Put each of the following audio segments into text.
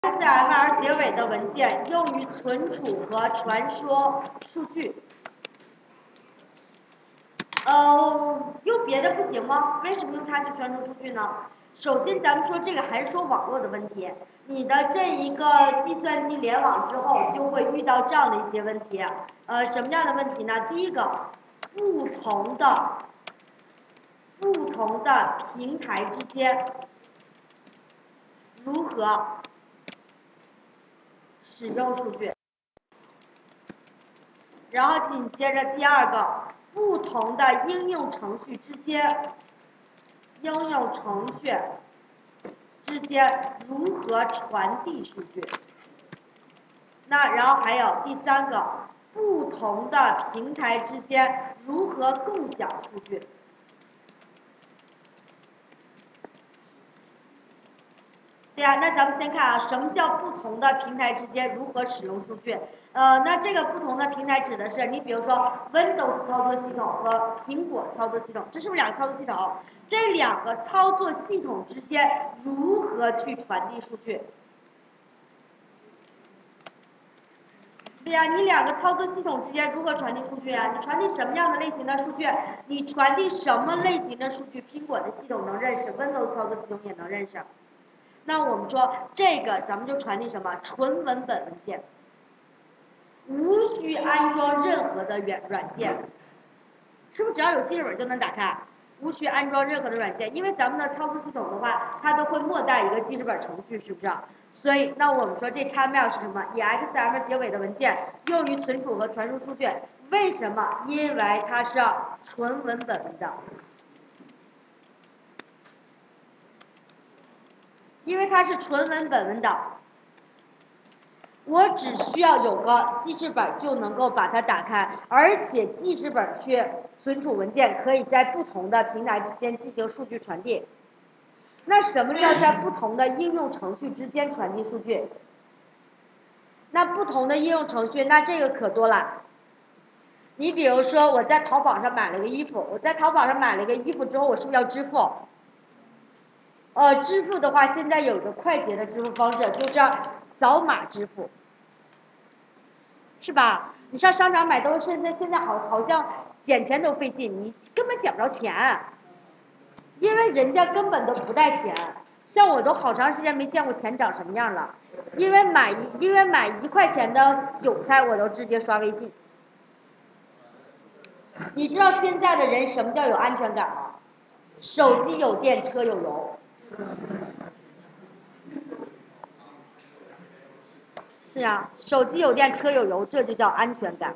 XML 结尾的文件用于存储和传输数据。用别的不行吗？为什么用它去传输数据呢？首先，咱们说这个还是说网络的问题。你的这一个计算机联网之后，就会遇到这样的一些问题。什么样的问题呢？第一个，不同的平台之间如何使用数据？然后紧接着第二个，不同的应用程序之间如何传递数据？那然后还有第三个，不同的平台之间如何共享数据？对呀，那咱们先看啊，什么叫不同的平台之间如何使用数据？那这个不同的平台指的是，你比如说 Windows 操作系统和苹果操作系统，这是不是两个操作系统？这两个操作系统之间如何去传递数据？对呀，你两个操作系统之间如何传递数据啊？你传递什么样的类型的数据？你传递什么类型的数据？苹果的系统能认识 ，Windows 操作系统也能认识。那我们说这个，咱们就传递什么？纯文本文件，无需安装任何的软件，是不是只要有记事本就能打开？无需安装任何的软件，因为咱们的操作系统的话，它都会默带一个记事本程序，是不是？所以，那我们说这叉面是什么？以 XML 结尾的文件用于存储和传输数据，为什么？因为它是纯文本的。因为它是纯文本文档，我只需要有个记事本就能够把它打开，而且记事本去存储文件可以在不同的平台之间进行数据传递。那什么叫在不同的应用程序之间传递数据？那不同的应用程序，那这个可多了。你比如说我在淘宝上买了个衣服，我在淘宝上买了个衣服之后，我是不是要支付？支付的话，现在有个快捷的支付方式，就是扫码支付，是吧？你上商场买东西，现在好像捡钱都费劲，你根本捡不着钱，因为人家根本都不带钱。像我都好长时间没见过钱长什么样了，因为买1块钱的韭菜，我都直接刷微信。你知道现在的人什么叫有安全感吗？手机有电，车有油。是啊，手机有电，车有油，这就叫安全感。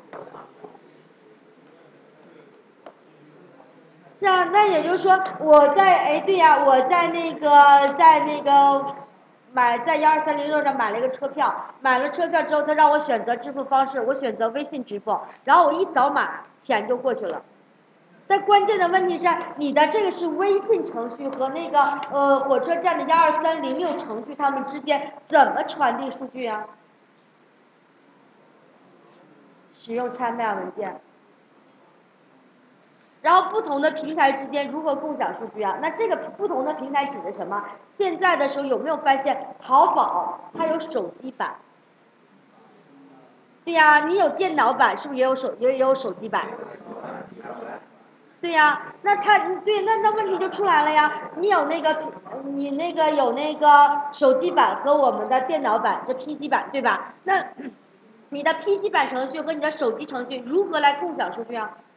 是啊，那也就是说，我在对呀，我在那个在12306上买了一个车票，买了车票之后，他让我选择支付方式，我选择微信支付，然后我一扫码，钱就过去了。但关键的问题是，你的这个是微信程序和那个火车站的12306程序，它们之间怎么传递数据啊？使用叉面文件。然后不同的平台之间如何共享数据啊？那这个不同的平台指的什么？现在的时候有没有发现淘宝它有手机版？对呀，你有电脑版，是不是也有手机版？对呀，那问题就出来了呀。你有那个有那个手机版和我们的电脑版，这 PC 版对吧？那你的 PC 版程序和你的手机程序如何来共享数据啊？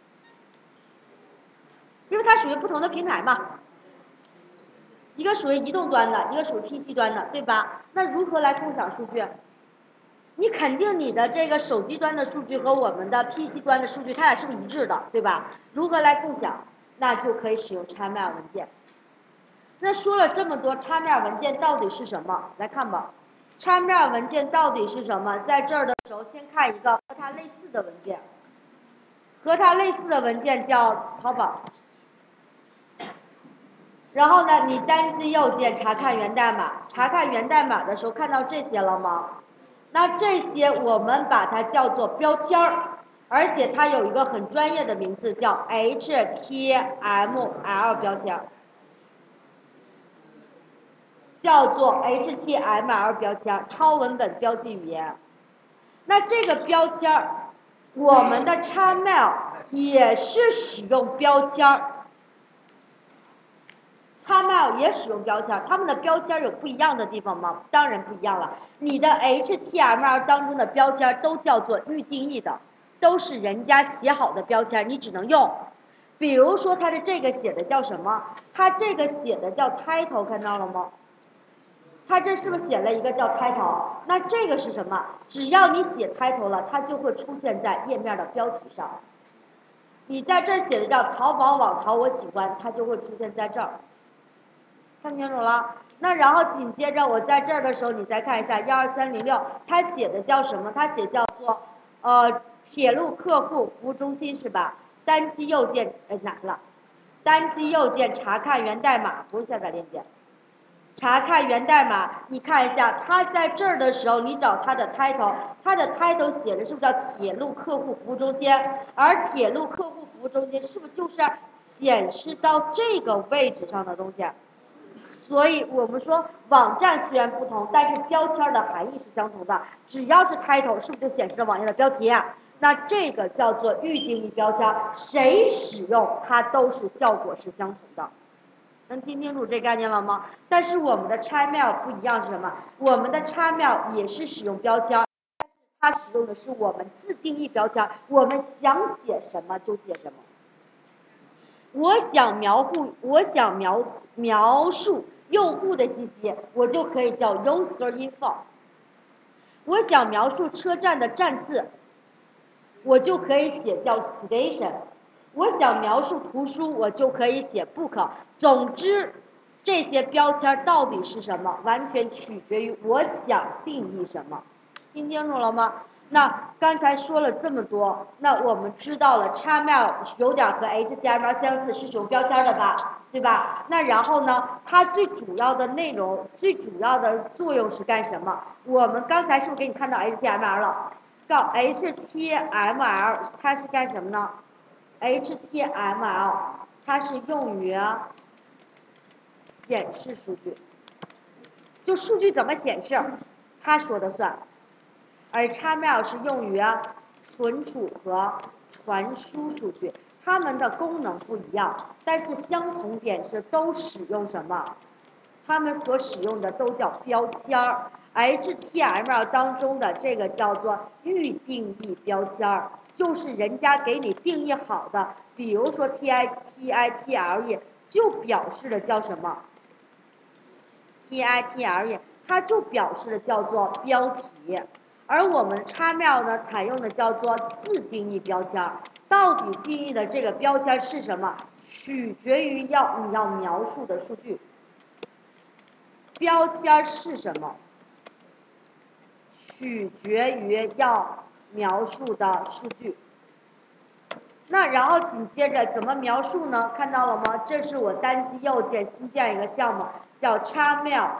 因为它属于不同的平台嘛，一个属于移动端的，一个属于 PC 端的，对吧？那如何来共享数据？你肯定你的这个手机端的数据和我们的 PC 端的数据，它俩是不是一致的，对吧？如何来共享？那就可以使用叉面文件。那说了这么多，叉面文件到底是什么？来看吧，叉面文件到底是什么？在这儿的时候，先看一个和它类似的文件，和它类似的文件叫淘宝。然后呢，你单击右键查看源代码，查看源代码的时候看到这些了吗？那这些我们把它叫做标签儿，而且它有一个很专业的名字叫 HTML 标签。 叫做 HTML 标签，超文本标记语言。那这个标签，我们的 XML 也是使用标签，XML 也使用标签，它们的标签有不一样的地方吗？当然不一样了。你的 HTML 当中的标签都叫做预定义的，都是人家写好的标签，你只能用。比如说它的这个写的叫什么？它这个写的叫 title， 看到了吗？它这是不是写了一个叫 title？ 那这个是什么？只要你写 title 了，它就会出现在页面的标题上。你在这儿写的叫淘宝网淘我喜欢，它就会出现在这儿。看清楚了？那然后紧接着我在这儿的时候，你再看一下12306，它写的叫什么？它写叫做铁路客户服务中心是吧？单击右键哪去了？单击右键查看源代码，不是下载链接。查看源代码，你看一下，它在这儿的时候，你找它的 title， 它的 title 写的是不是叫铁路客户服务中心？而铁路客户服务中心是不是就是显示到这个位置上的东西？所以我们说网站虽然不同，但是标签的含义是相同的。只要是 title， 是不是就显示了网页的标题？那这个叫做预定义标签，谁使用它都是效果是相同的。能听清楚这概念了吗？但是我们的 XML 不一样是什么？我们的 XML 也是使用标签，它使用的是我们自定义标签，我们想写什么就写什么。我想描述用户的信息，我就可以叫 user info。我想描述车站的站字，我就可以写叫 station。我想描述图书，我就可以写 book。总之，这些标签到底是什么，完全取决于我想定义什么。听清楚了吗？那刚才说了这么多，那我们知道了 XML 有点和 HTML 相似，是使用标签的吧，对吧？那然后呢，它最主要的内容、最主要的作用是干什么？我们刚才是不是给你看到 HTML 了？到 HTML 它是干什么呢？ HTML 它是用于显示数据，就数据怎么显示，它说的算。而 XML 是用于存储和传输数据，它们的功能不一样，但是相同点是都使用什么？它们所使用的都叫标签儿。HTML 当中的这个叫做预定义标签儿，就是人家给你定义好的，比如说 title 就表示的叫什么 ？title 它就表示的叫做标题。而我们 XML 呢，采用的叫做自定义标签，到底定义的这个标签是什么，取决于你要描述的数据。标签是什么，取决于要描述的数据。那然后紧接着怎么描述呢？看到了吗？这是我单击右键新建一个项目，叫 XML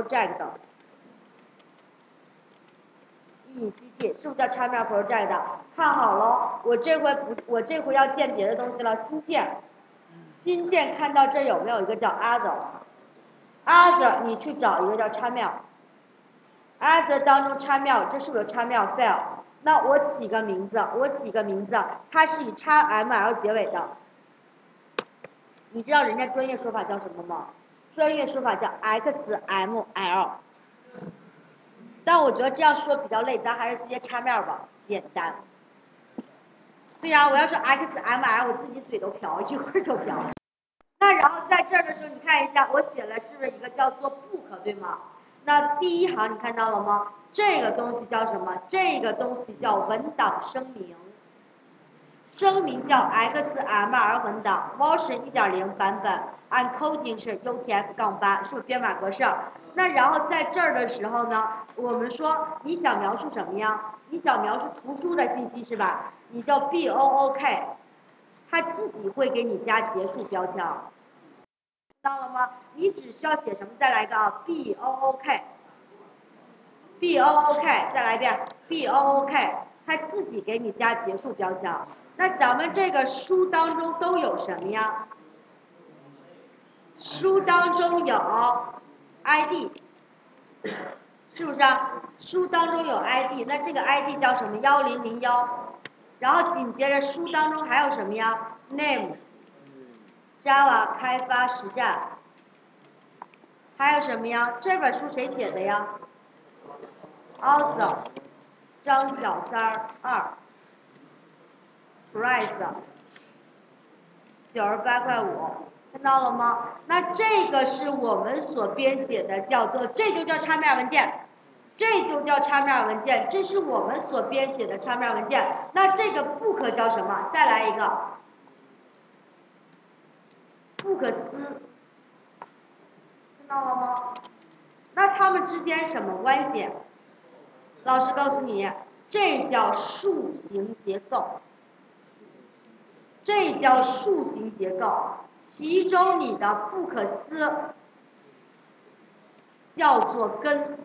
Project。ECT 是不是叫 XML Project？ 看好了，我这回要建别的东西了，新建。新建看到这有没有一个叫 Other？Other 你去找一个叫 XML。Other 当中 XML 这是不是有 XML file？ 那我起个名字，它是以 XML 结尾的。你知道人家专业说法叫什么吗？专业说法叫 XML。但我觉得这样说比较累，咱还是直接XML吧，简单。对呀，我要说 XML， 我自己嘴都瓢，一会儿就瓢。那然后在这儿的时候，你看一下，我写了是不是一个叫做 book， 对吗？那第一行你看到了吗？这个东西叫什么？这个东西叫文档声明。声明叫 XML 文档 version 1.0 版本，按 coding 是 UTF-8，是不是编码格式？那然后在这儿的时候呢，我们说你想描述什么呀？你想描述图书的信息是吧？你叫 BOOK， 它自己会给你加结束标签。到了吗？你只需要写什么？再来一个啊 ，BOOK，再来一遍 BOOK， 它自己给你加结束标签。那咱们这个书当中都有什么呀？书当中有 ID， 是不是啊？书当中有 ID， 那这个 ID 叫什么？1001。然后紧接着书当中还有什么呀 ？Name。Java 开发实战。还有什么呀？这本书谁写的呀 ？Author 张小三2。Price 98.5块，看到了吗？那这个是我们所编写的，叫做这就叫插面文件，这就叫插面文件，这是我们所编写的插面文件。那这个 book 叫什么？再来一个 books， 看到了吗？那它们之间什么关系？老师告诉你，这叫树形结构。这叫树形结构，其中你的不可思叫做根。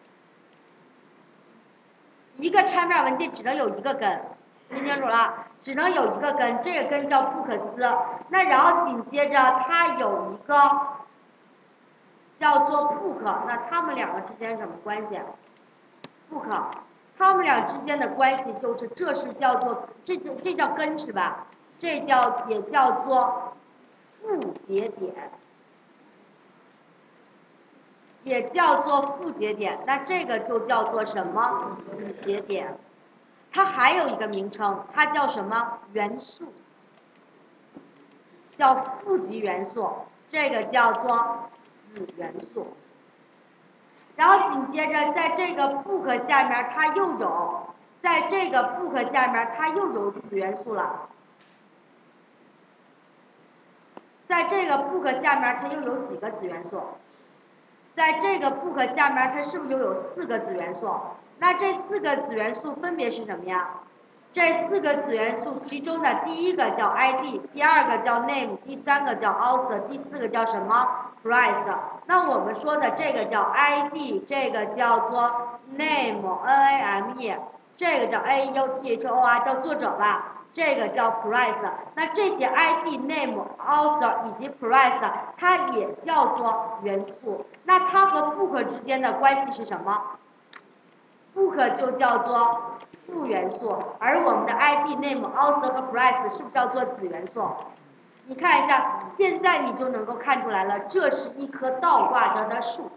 一个拆面文件只能有一个根，听清楚了？只能有一个根，这个根叫不可思。那然后紧接着它有一个叫做 book， 那它们两个之间什么关系 ？book， 它们俩之间的关系就是，这是叫做这叫根是吧？这也叫做复节点，也叫做复节点。那这个就叫做什么？子节点。它还有一个名称，它叫什么？元素，叫负极元素。这个叫做子元素。然后紧接着，在这个 book 下面，它又有，在这个 book 下面，它又有子元素了。在这个 book 下面，它又有几个子元素？在这个 book 下面，它是不是又有4个子元素？那这4个子元素分别是什么呀？这4个子元素，其中的第一个叫 ID， 第二个叫 name， 第三个叫 author， 第四个叫什么 ？price。那我们说的这个叫 ID， 这个叫做 name， 这个叫 author， 叫作者吧。这个叫 price， 那这些 ID、name、author 以及 price， 它也叫做元素。那它和 book 之间的关系是什么 ？book 就叫做副元素，而我们的 ID、name、author 和 price 是不是叫做子元素？你看一下，现在你就能够看出来了，这是一棵倒挂着的树。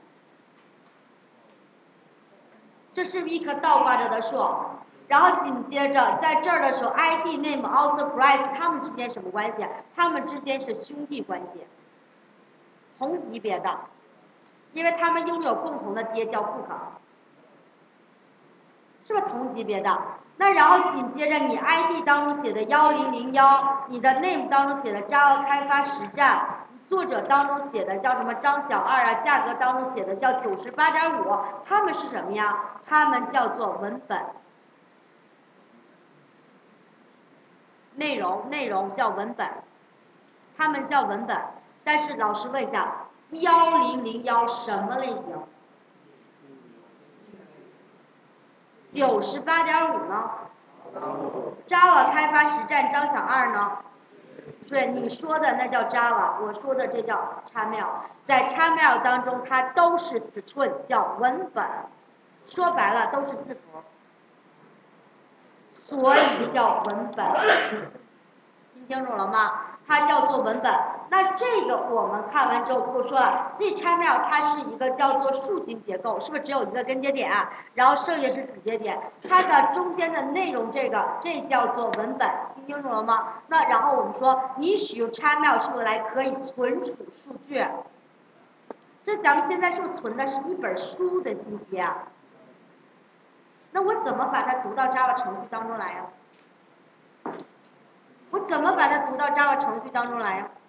这是一棵倒挂着的树。然后紧接着在这儿的时候 ，ID、name、author、price 它们之间什么关系？它们之间是兄弟关系，同级别的，因为他们拥有共同的爹叫 book， 是不是同级别的？那然后紧接着你 ID 当中写的1001，你的 name 当中写的 Java 开发实战，作者当中写的叫什么张小2啊，价格当中写的叫98.5，他们是什么呀？他们叫做文本。内容叫文本，他们叫文本。但是老师问一下，1001什么类型？98.5呢 ？Java 开发实战张小2呢？对，你说的那叫 Java， 我说的这叫 XAML。在 XAML 当中，它都是 string， 叫文本，说白了都是字符。所以叫文本，听清楚了吗？它叫做文本。那这个我们看完之后不说了，这 XAML 它是一个叫做树形结构，是不是只有一个根节点啊？然后剩下是子节点，它的中间的内容这叫做文本，听清楚了吗？那然后我们说，你使用 XAML 是不是来可以存储数据？这咱们现在是不是存的是一本书的信息啊？那我怎么把它读到 Java 程序当中来呀？我怎么把它读到 Java 程序当中来呀？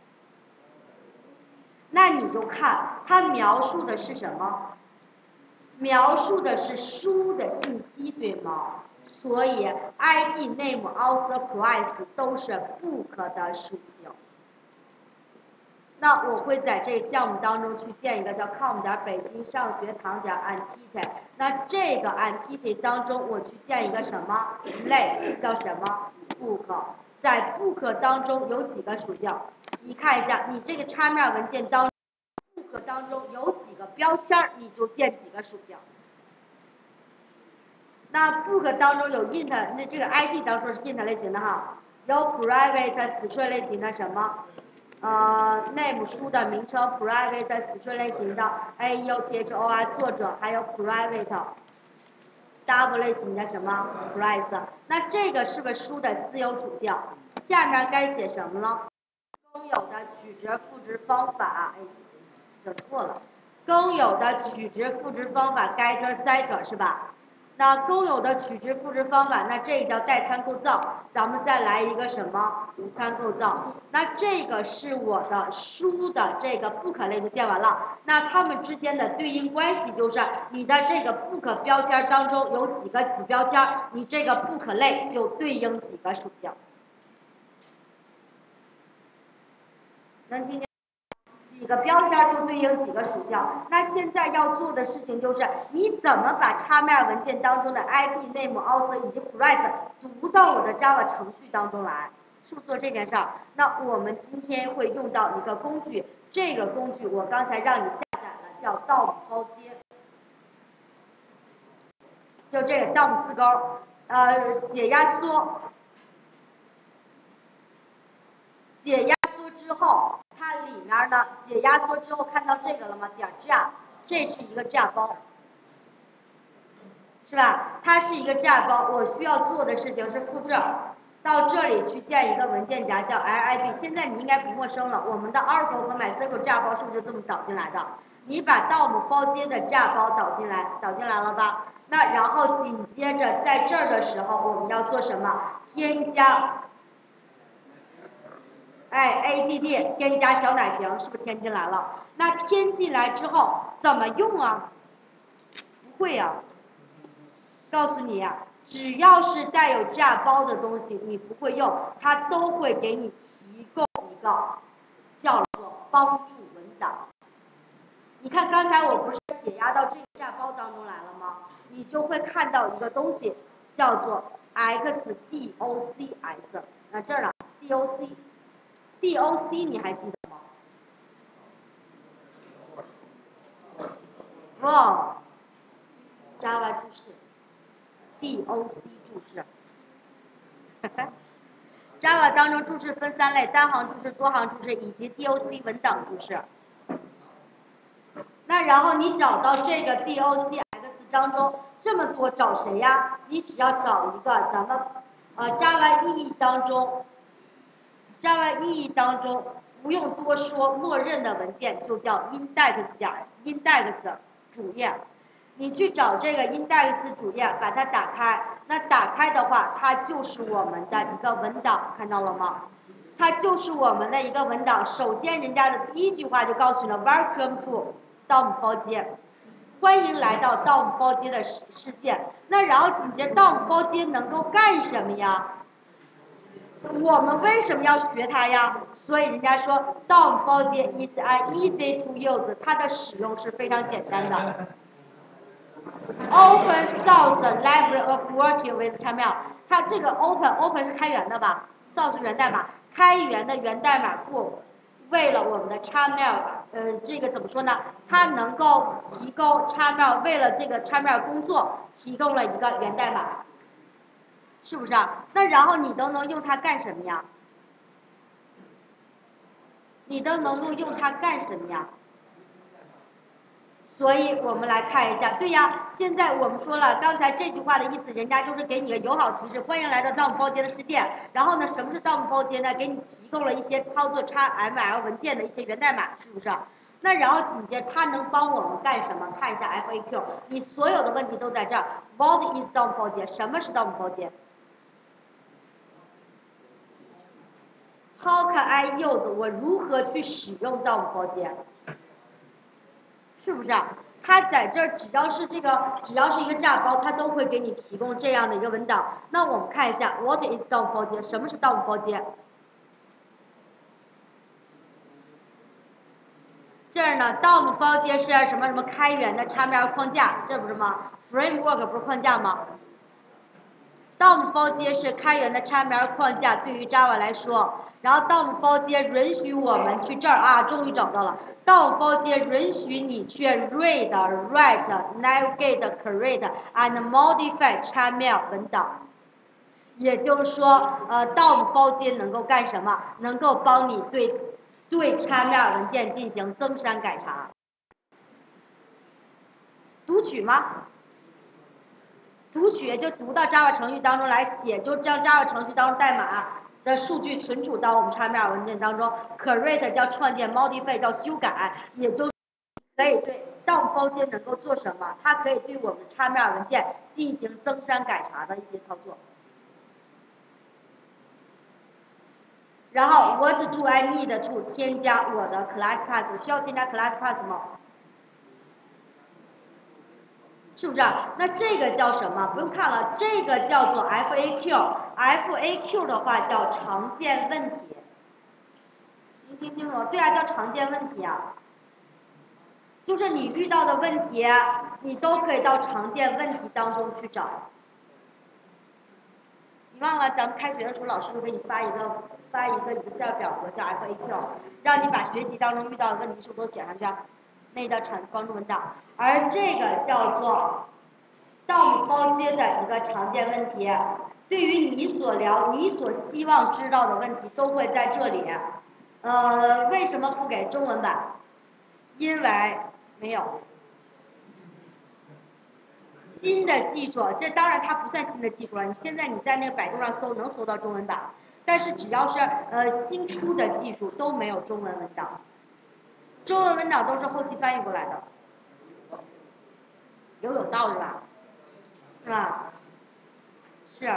那你就看它描述的是什么？描述的是书的信息，对吗？所以 ID、name、author、price 都是 book 的属性。那我会在这项目当中去建一个叫 com 点北京上学堂点 entity。那这个 entity 当中，我去建一个什么类？叫什么 book？ 在 book 当中有几个属性？你看一下，你这个插面文件当中 book 当中有几个标签，你就建几个属性。那 book 当中有 int， 那这个 id 当中是 int 类型的哈，有 private string 类型的什么name 书的名称 private string 类型的 author 作者，还有 private double 类型的什么 price。那这个是不是书的私有属性？下面该写什么呢？公有的取值赋值方法，整错了。公有的取值赋值方法 getter setter 是吧？那公有的取值赋值方法，那这叫代参构造。咱们再来一个什么无参构造？那这个是我的书的这个 book 类就建完了。那它们之间的对应关系就是你的这个 book 标签当中有几个子标签，你这个 book 类就对应几个属性。能听见？几个标签就对应几个属性。那现在要做的事情就是，你怎么把插面文件当中的 id、name、author 以及 price 读到我的 Java 程序当中来？是不是做这件事儿？那我们今天会用到一个工具，这个工具我刚才让你下载了，叫 DOM 包接，就这个 DOM 四勾，解压缩。解压缩之后，它里面呢，解压缩之后看到这个了吗？点 jar， 这是一个 jar 包，是吧？它是一个 jar 包，我需要做的事情是复制到这里去建一个文件夹叫 lib。现在你应该不陌生了，我们的 Oracle 和 MySQL jar 包是不是就这么导进来的？你把 DOM 包接的 jar 包导进来了吧？那然后紧接着在这儿的时候，我们要做什么？添加。add 添加小奶瓶是不是添进来了？那添进来之后怎么用啊？不会呀、告诉你呀、只要是带有 jar 包的东西，你不会用，它都会给你提供一个叫做帮助文档。你看刚才我不是解压到这个 jar 包当中来了吗？你就会看到一个东西叫做 xdocs。那这儿呢 doc 你还记得吗？哇 ，Java 注释 ，doc 注释。Java 当中注释分3类：单行注释、多行注释以及 doc 文档注释。那然后你找到这个 docx 当中这么多，找谁呀？你只要找一个咱们Java EE 当中不用多说，默认的文件就叫 index 主页。你去找这个 index 主页，把它打开。那打开的话，它就是我们的一个文档，看到了吗？它就是我们的一个文档。首先，人家的第一句话就告诉你了 ，Welcome to DOM 包接，欢迎来到 DOM 包接的世界。那然后紧接着 DOM 包接能够干什么呀？我们为什么要学它呀？所以人家说 DOM 包接 is an easy to use， 它的使用是非常简单的。Open source library of working with XAML， 它这个 open 是开源的吧 ？source 源代码，开源的源代码库，为了我们的 XAML， 这个怎么说呢？它能够提供 XAML， 为了这个 XAML 工作提供了一个源代码，是不是啊？那然后你都能用它干什么呀？你都能够用它干什么呀？所以我们来看一下，对呀，现在我们说了，刚才这句话的意思，人家就是给你个友好提示，欢迎来到 DOM 包接的世界。然后呢，什么是 DOM 包接呢？给你提供了一些操作 XML 文件的一些源代码，是不是？那然后紧接着它能帮我们干什么？看一下 FAQ， 你所有的问题都在这儿。What is DOM 包接？什么是 DOM 包接？How can I use？ 我如何去使用 DOM 包接？是不是啊？它在这儿只要是一个 jar 包，它都会给你提供这样的一个文档。那我们看一下 ，What is DOM 包接？什么是 DOM 包接？这儿呢 ，DOM 包接是什么什么开源的 XML 框架，这不是吗 ？Framework 不是框架吗？ DOM4J 是开源的 XML 框架，对于 Java 来说，然后 DOM4J 允许我们去这儿啊，终于找到了。DOM4J 允许你去 read、write、navigate、create and modify XML 文档。也就是说，DOM4J 能够干什么？能够帮你对XML 文件进行增删改查。读取吗？读取就读到 Java 程序当中来写，就将 Java 程序当中代码的数据存储到我们 XML 文件当中。Create 叫创建 ，Modify 叫修改，也就是可以对 DOM4J 能够做什么？它可以对我们 XML 文件进行增删改查的一些操作。然后 What do I need to 添加我的 class path？ 需要添加 class path 吗？是不是啊？那这个叫什么？不用看了，这个叫做 FAQ。FAQ 的话叫常见问题。您听清楚了？对啊，叫常见问题啊。就是你遇到的问题，你都可以到常见问题当中去找。你忘了咱们开学的时候，老师会给你发一个 Excel 表格叫 FAQ， 让你把学习当中遇到的问题是不是都写上去？那叫帮助文档。而这个叫做 DOM4J 的一个常见问题，对于你所希望知道的问题都会在这里。为什么不给中文版？因为没有。新的技术，这当然它不算新的技术了。你在那个百度上搜，能搜到中文版，但是只要是新出的技术都没有中文文档，中文文档都是后期翻译过来的，有道理吧？是吧？是。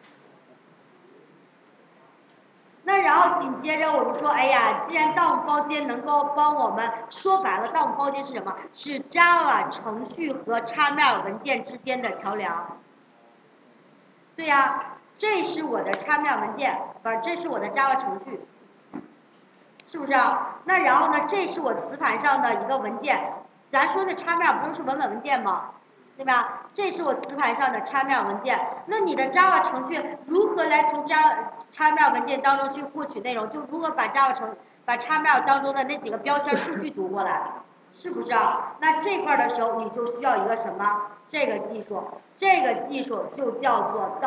那然后紧接着我们说，哎呀，既然 DOM4J 能够帮我们，说白了 ，DOM4J 是什么？是 Java 程序和 XML 文件之间的桥梁。对呀，这是我的 XML 文件，不是，这是我的 Java 程序，是不是啊？那然后呢，这是我磁盘上的一个文件，咱说的 XML 不都是文件吗？对吧？这是我磁盘上的 XML 文件。那你的 Java 程序如何来从 XML 文件当中去获取内容？就如何把 XML 当中的那几个标签数据读过来，是不是啊？那这块的时候你就需要一个什么？这个技术，这个技术就叫做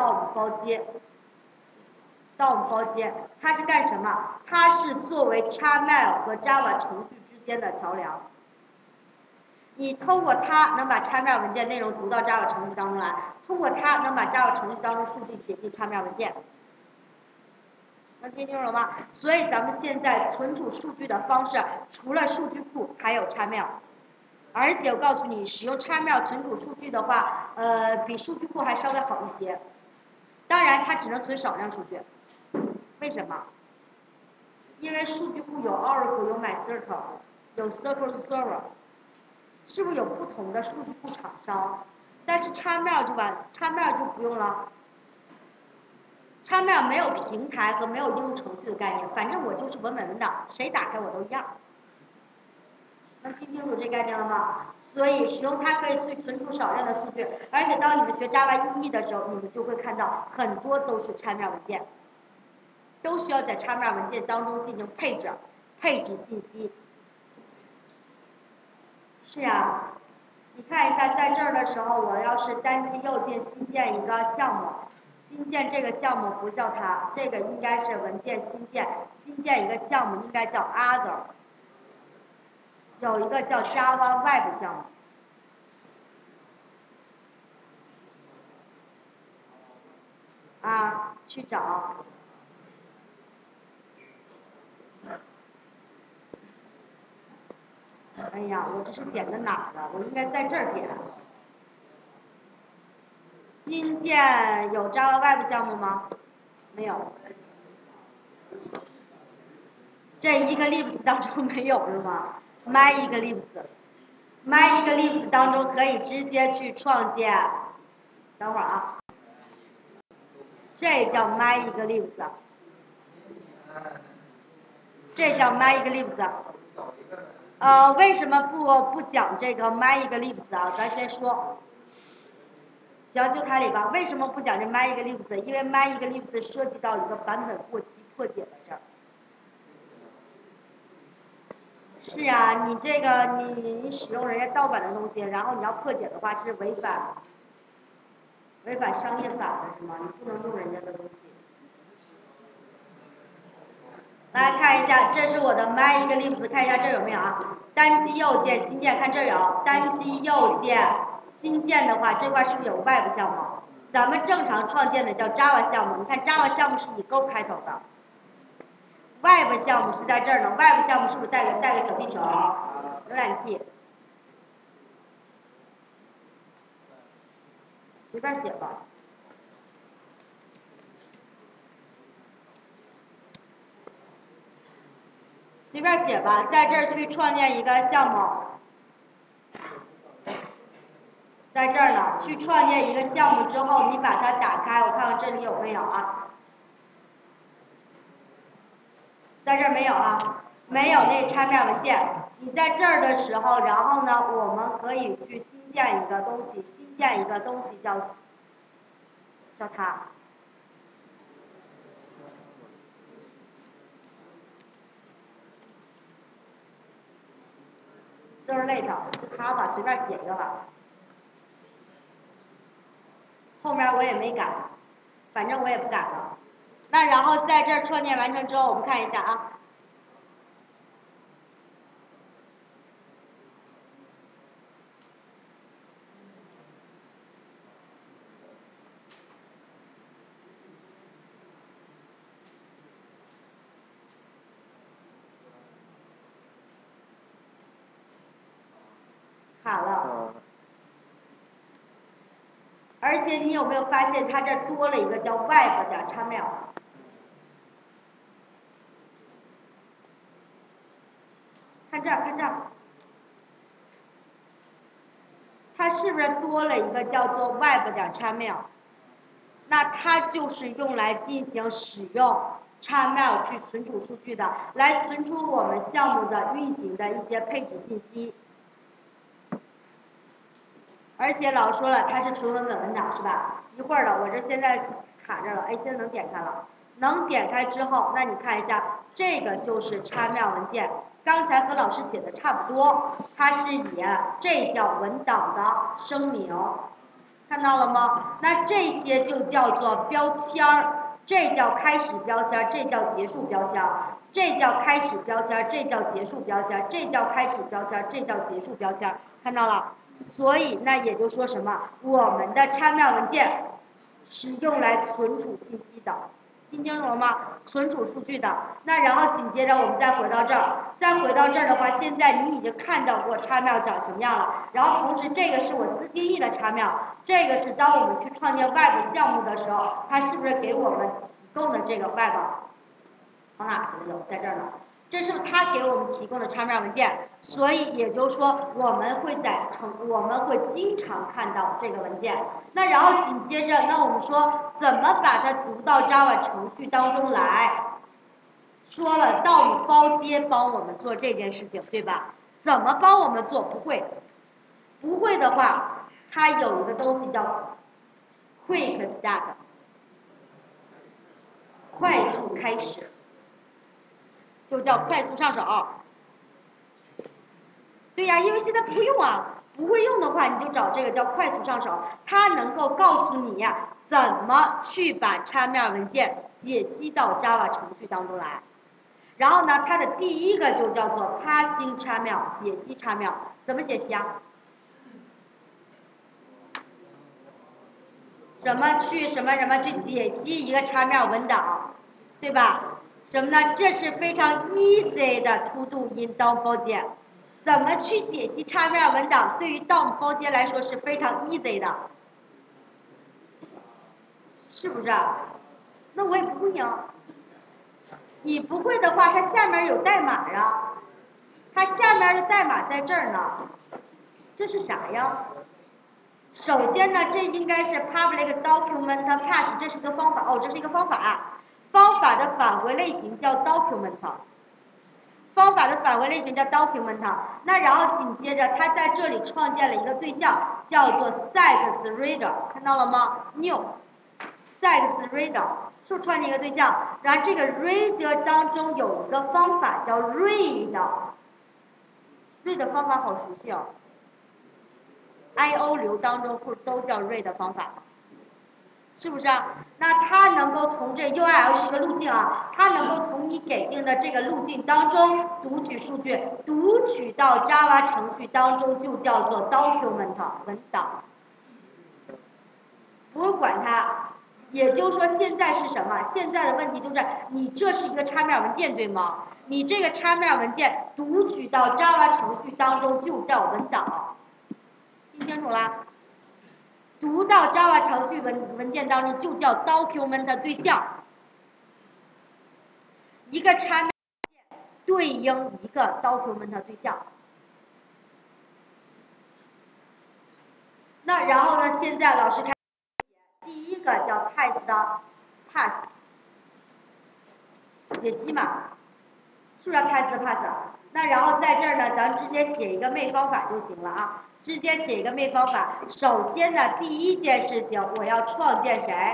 DOM4J。DOM4J 它是干什么？它是作为 XML 和 Java 程序之间的桥梁。你通过它能把 XML 文件内容读到 Java 程序当中来，通过它能把 Java 程序当中数据写进 XML 文件。能听清楚了吗？所以咱们现在存储数据的方式，除了数据库，还有 XML。而且我告诉你，使用 XML 存储数据的话，比数据库还稍微好一些。当然，它只能存少量数据。为什么？因为数据库有 Oracle， 有 MySQL， 有 SQL Server。是不是有不同的数据库厂商？但是 XML 就不用了。XML 没有平台和没有应用程序的概念，反正我就是文档，谁打开我都一样。能听清楚这概念了吗？所以使用它可以去存储少量的数据，而且当你们学 Java EE 的时候，你们就会看到很多都是 XML 文件，都需要在 XML 文件当中进行配置信息。是呀，你看一下，在这儿的时候，我要是单击右键新建一个项目，新建这个项目不叫它，这个应该是文件新建一个项目应该叫 other， 有一个叫 Java Web 项目。啊，去找。哎呀，我这是点的哪儿的？我应该在这儿点。新建有 Java Web 项目吗？没有。这Eclipse当中没有是吗？MyEclipse 当中可以直接去创建。等会儿啊，这叫 MyEclipse， 这叫 MyEclipse。为什么不讲这个 MyEclipse 啊？咱先说。行， 行，就它里吧。为什么不讲这 MyEclipse？因为 MyEclipse 涉及到一个版本过期破解的事儿。是呀，你这个你使用人家盗版的东西，然后你要破解的话是违反商业法的是吗？你不能用人家的东西。来看一下，这是我的 MyEclipse，看一下这儿有没有啊？单击右键新建，看这儿有单击右键新建的话，这块是不是有 Web 项目？咱们正常创建的叫 Java 项目，你看 Java 项目是以勾开头的 ，Web 项目是在这儿呢。Web 项目是不是带个小地球、浏览器？随便写吧。随便写吧，在这儿去创建一个项目，在这儿呢，去创建一个项目之后，你把它打开，我看看这里有没有啊？在这儿没有啊，没有那拆面文件。你在这儿的时候，然后呢，我们可以去新建一个东西，新建一个东西叫它。Servlet，它吧，随便写一个吧。后面我也没改，反正我也不改了。那然后在这儿创建完成之后，我们看一下啊。卡了。而且你有没有发现，它这多了一个叫 web 点 XML？ 看这儿，看这儿，它是不是多了一个叫做 web 点 XML？ 那它就是用来进行使用 XML 去存储数据的，来存储我们项目的运行的一些配置信息。而且老说了，它是纯文本文档是吧？一会儿了，我这现在卡着了，哎，现在能点开了。能点开之后，那你看一下，这个就是 XML 文件。刚才和老师写的差不多，它是以这叫文档的声明，看到了吗？那这些就叫做标签儿，这叫开始标签，这叫结束标签，这叫开始标签，这叫结束标签，这叫开始标签，这叫结束标签，看到了？所以那也就说什么，我们的 XML 文件是用来存储信息的，听清楚了吗？存储数据的。那然后紧接着我们再回到这儿，再回到这儿的话，现在你已经看到过 XML 长什么样了。然后同时这个是我自定义的 XML， 这个是当我们去创建 Web 项目的时候，它是不是给我们提供的这个 Web？ 往哪去了？有，在这儿呢。这是他给我们提供的 XML 文件，所以也就是说，我们会经常看到这个文件。那然后紧接着，那我们说怎么把它读到 Java 程序当中来？说了 DOM 包接帮我们做这件事情，对吧？怎么帮我们做？不会，不会的话，它有一个东西叫 Quick Start， 快速开始。就叫快速上手。对呀，因为现在不会用啊，不会用的话，你就找这个叫快速上手，它能够告诉你怎么去把 XML 文件解析到 Java 程序当中来。然后呢，它的第一个就叫做 Parsing XML， 解析 XML， 怎么解析啊？什么去解析一个 XML 文档，对吧？什么呢？这是非常 easy 的 to do in DOM4J。怎么去解析 XML 文档？对于 DOM4J 来说是非常 easy 的，是不是？那我也不会呀。你不会的话，它下面有代码啊，它下面的代码在这儿呢。这是啥呀？首先呢，这应该是 public document path， 这是一个方法哦，这是一个方法。方法的返回类型叫 document。 方法的返回类型叫 document， 那然后紧接着它在这里创建了一个对象，叫做 sex_reader， 看到了吗 ？new sex_reader 是不是创建一个对象？然后这个 reader 当中有一个方法叫 read 方法好熟悉哦 ，I/O 流当中不都叫 read 方法？是不是啊？那它能够从这 URL 是一个路径啊，它能够从你给定的这个路径当中读取数据，读取到 Java 程序当中就叫做 document 文档，不用管它。也就是说，现在是什么？现在的问题就是，你这是一个插面文件，对吗？你这个插面文件读取到 Java 程序当中就叫文档，听清楚啦？读到 Java 程序文件当中就叫 document 对象，一个插面文件对应一个 document 对象。那然后呢？现在老师开始第一个叫 test pass 解析嘛，是不是 test pass？那然后在这儿呢，咱们直接写一个 main 方法就行了啊。直接写一个 main 方法。首先呢，第一件事情我要创建谁？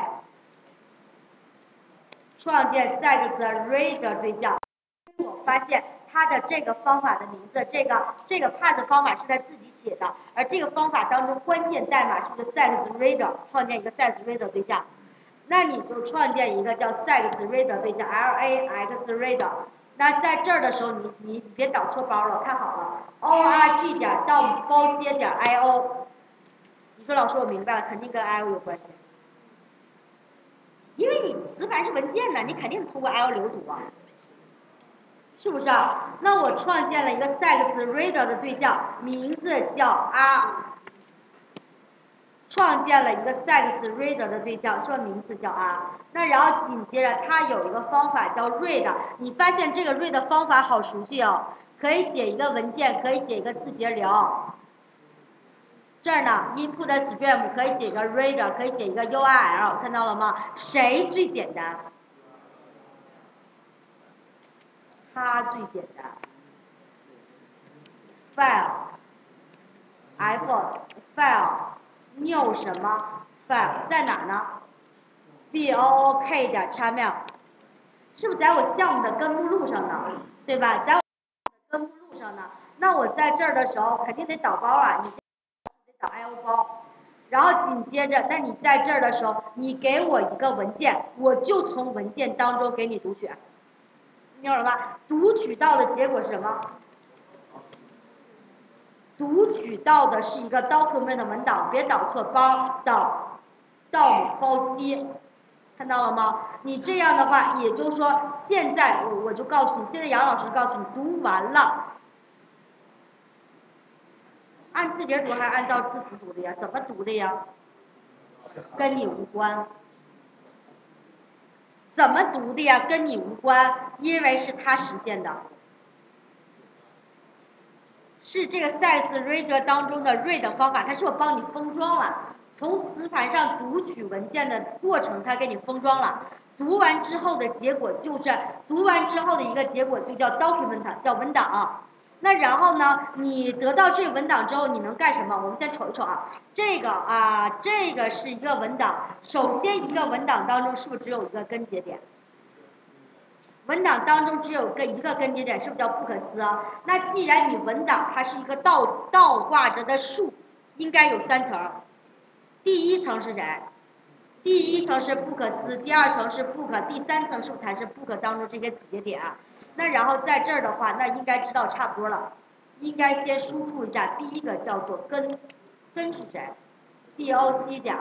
创建 sex_reader 对象。我发现它的这个方法的名字，这个 pass 方法是他自己写的，而这个方法当中关键代码是不是 sex_reader？ 创建一个 sex_reader 对象，那你就创建一个叫 sex_reader 对象 ，lax_reader。那在这儿的时候，你别导错包了，看好了 ，org 点 dom接点 io。你说老师我明白了，肯定跟 io 有关系，因为你磁盘是文件呢，你肯定通过 io 流读啊。是不是啊？那我创建了一个 sex_reader 的对象，名字叫 R。创建了一个 sex_reader 的对象，说名字叫 R。那然后紧接着它有一个方法叫 read， 你发现这个 read 方法好熟悉哦，可以写一个文件，可以写一个字节流。这儿呢 ，input stream 可以写一个 reader， 可以写一个 URL， 看到了吗？谁最简单？它最简单。file new 什么 file 在哪呢 ？book 点 xml 是不是在我项目的根目录上呢？对吧？在我根目录上呢。那我在这儿的时候肯定得导包啊，你得导 io 包。然后紧接着，那你在这儿的时候，你给我一个文件，我就从文件当中给你读取。你懂了吧？读取到的结果是什么？读取到的是一个 document 文档，别导错包，导 dom_fg， 看到了吗？你这样的话，也就是说，现在我就告诉你，现在杨老师告诉你，读完了，按字节读还是按照字符读的呀？怎么读的呀？跟你无关。怎么读的呀？跟你无关，因为是他实现的。是这个 sex_reader 当中的 read 方法，它是我帮你封装了，从磁盘上读取文件的过程，它给你封装了。读完之后的结果就是，读完之后的一个结果就叫 document， 叫文档。那然后呢，你得到这个文档之后，你能干什么？我们先瞅一瞅啊，这个是一个文档。首先，一个文档当中是不是只有一个根节点？文档当中只有一个根节点，是不是叫不可思啊？那既然你文档它是一个倒挂着的树，应该有3层。第一层是谁？第一层是不可思，第二层是不可，第三层是不是才是不可当中这些子节点啊？那然后在这儿的话，那应该知道差不多了。应该先输出一下，第一个叫做根，根是谁 ？doc 点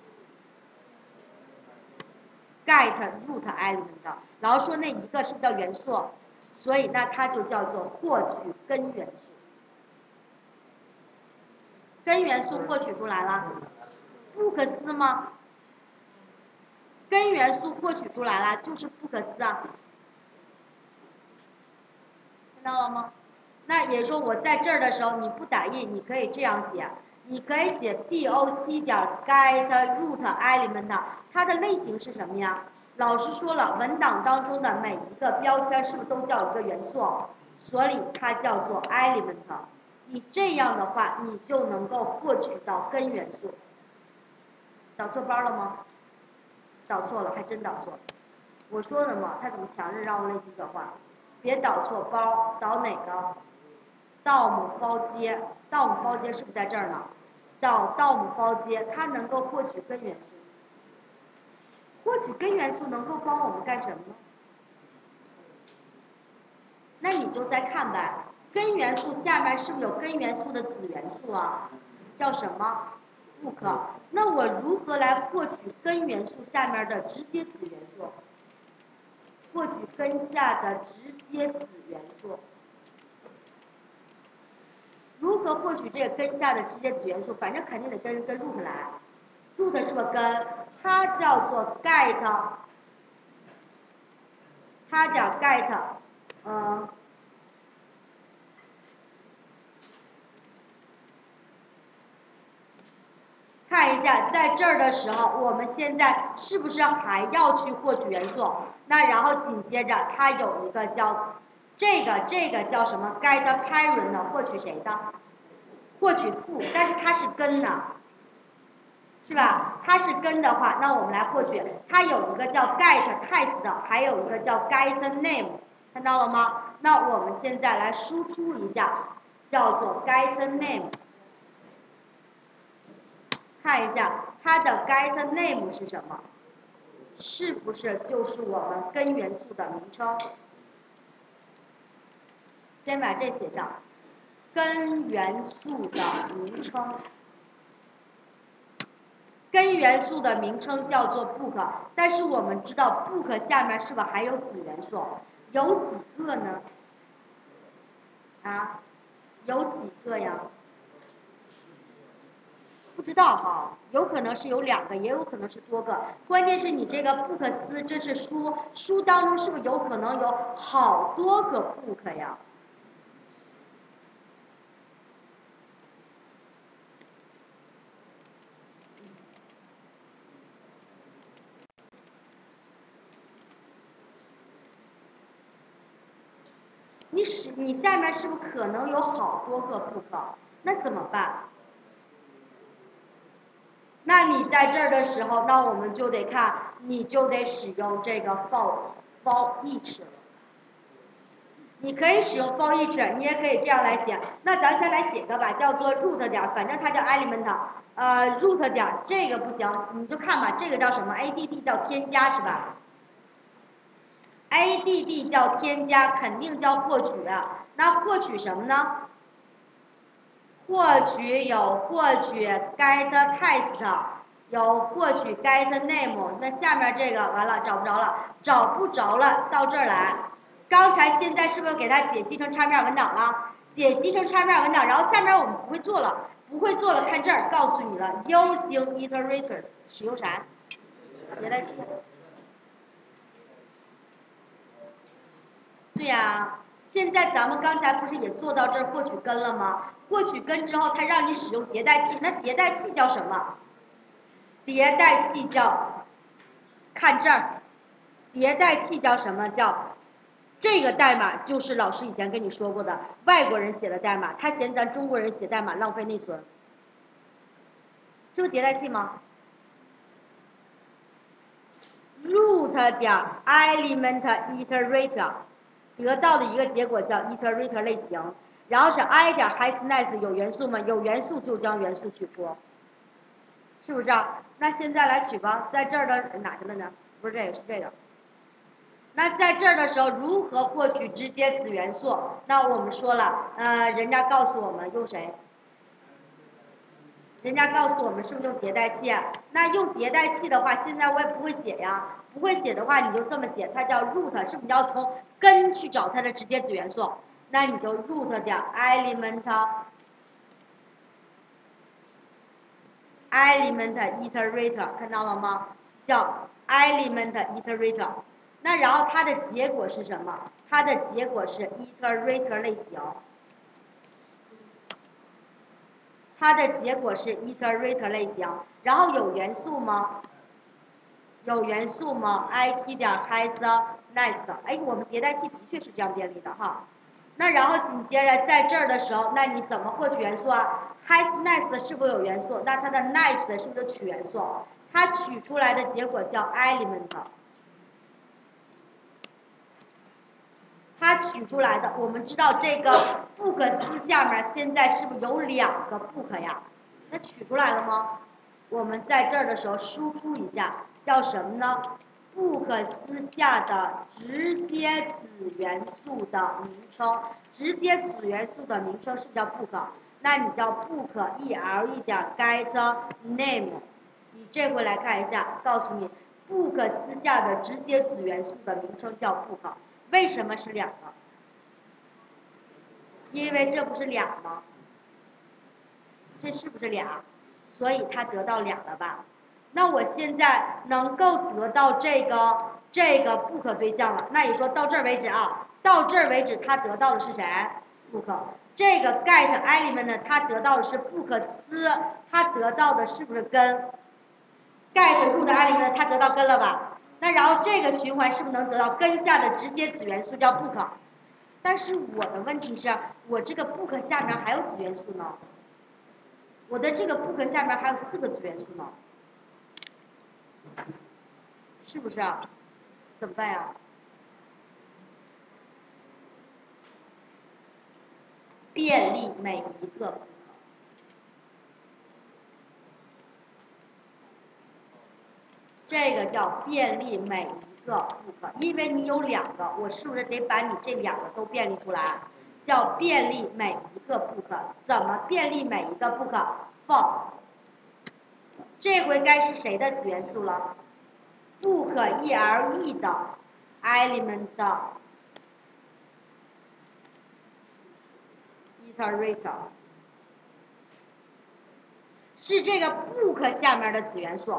get root element， 然后说那一个是不是叫元素？所以那它就叫做获取根元素。根元素获取出来了，不可思吗？根元素获取出来了，就是不可思啊，看到了吗？那也就是说我在这儿的时候，你不打印，你可以这样写，你可以写 doc 点 get root element， 它的类型是什么呀？老师说了，文档当中的每一个标签是不是都叫一个元素？ 所以它叫做 element。你这样的话，你就能够获取到根元素。导错包了吗？导错了，还真导错了。我说的嘛，他怎么强制让我类型转换？别导错包，导哪个？DOM 包接，DOM 包接是不是在这儿呢？导 DOM 包接，它能够获取根元素。获取根元素能够帮我们干什么呢？那你就再看呗，根元素下面是不是有根元素的子元素啊？叫什么？book。那我如何来获取根元素下面的直接子元素？获取根下的直接子元素。如何获取这个根下的直接子元素？反正肯定得跟 root 来。root 是个根，它叫做 get， 它叫 get， 看一下，在这儿的时候，我们现在是不是还要去获取元素？那然后紧接着，它有一个叫这个叫什么 get parent 的，获取谁的？获取父，但是它是根呢，是吧？它是根的话，那我们来获取，它有一个叫 get test 的，还有一个叫 get name， 看到了吗？那我们现在来输出一下，叫做 get name。看一下它的 get name 是什么？是不是就是我们根元素的名称？先把这写上，根元素的名称。根元素的名称叫做 book， 但是我们知道 book 下面是不是还有子元素？有几个呢？啊，有几个呀？不知道哈，有可能是有2个，也有可能是多个。关键是你这个 book 丝，这是书，书当中是不是有可能有好多个 book 呀？你下面是不是可能有好多个 book？那怎么办？那你在这儿的时候，那我们就得看，你就得使用这个 for each 了。你可以使用 for each， 你也可以这样来写。那咱先来写个吧，叫做 root 点，反正它叫 element， root 点这个不行，你就看吧，这个叫什么 ？add 叫添加是吧 ？add 叫添加，肯定叫获取。那获取什么呢？获取有获取 get test， 有获取 get name。那下面这个完了找不着了，找不着了，到这儿来。刚才现在是不是给它解析成插面文档了？解析成插面文档，然后下面我们不会做了，不会做了，看这儿告诉你了 ，using iterators 使用啥？迭代器。对呀，现在咱们刚才不是也做到这儿获取根了吗？获取根之后，它让你使用迭代器，那迭代器叫什么？迭代器叫，看这儿，迭代器叫什么？叫这个代码就是老师以前跟你说过的，外国人写的代码，他嫌咱中国人写代码浪费内存，这不迭代器吗？root 点 element iterator 得到的一个结果叫 iterator 类型，然后是 i 点 hasNet 有元素吗？有元素就将元素取出，是不是啊？那现在来取吧，在这儿的哪去了呢？不是这个，是这个。那在这儿的时候，如何获取直接子元素？那我们说了，人家告诉我们用谁？人家告诉我们是不是用迭代器？那用迭代器的话，现在我也不会写呀。不会写的话，你就这么写，它叫 root， 是不是要从根去找它的直接子元素？那你就 root 点 element iterator， 看到了吗？叫 element iterator。那然后它的结果是什么？它的结果是 iterator 类型。它的结果是 iterator 类型，然后有元素吗？有元素吗 ？it 点 has nice， 哎，我们迭代器的确是这样便利的哈。 那然后紧接着在这儿的时候，那你怎么获取元素啊 ？has nice 是否有元素？那它的 nice 是不是取元素？它取出来的结果叫 element。它取出来的，我们知道这个 book 丝下面现在是不是有2个 book 呀？那取出来了吗？我们在这儿的时候输出一下，叫什么呢 ？book 丝下的直接子元素的名称，直接子元素的名称是叫 book， 那你叫 book ele 点 get name， 你这回来看一下，告诉你 book 丝下的直接子元素的名称叫 book。为什么是2个？因为这不是俩吗？这是不是俩？所以它得到2了吧？那我现在能够得到这个不可对象了。那你说到这儿为止啊，到这儿为止，它得到的是谁？不可。这个 get element 呢，它得到的是不可思，它得到的是不是根 ？get root element 它得到根了吧？那然后这个循环是不是能得到根下的直接子元素叫不可？但是我的问题是，我这个 book 下面还有子元素呢，我的这个 book 下面还有4个子元素呢，是不是啊？怎么办呀？便利每一个 book， 这个叫便利每一个 book， 因为你有2个，我是不是得把你这2个都便利出来？叫便利每一个 book， 怎么便利每一个 book？for， 这回该是谁的子元素了 ？book ele 的 element 的 iterator， 是这个 book 下面的子元素